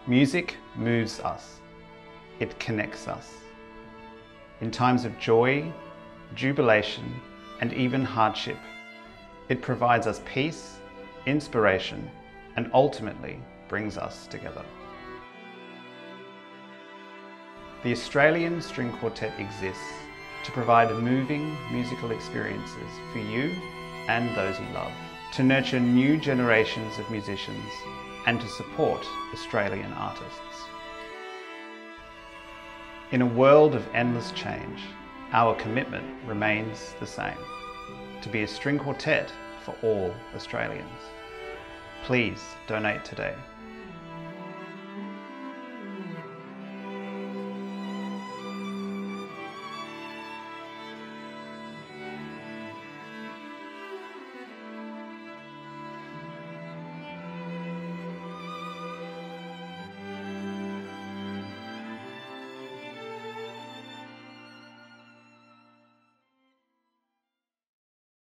Music moves us. It connects us. In times of joy, jubilation, and even hardship, it provides us peace, inspiration, and ultimately brings us together. The Australian String Quartet exists to provide moving musical experiences for you and those you love, to nurture new generations of musicians, and to support Australian artists. In a world of endless change, our commitment remains the same: to be a string quartet for all Australians. Please donate today.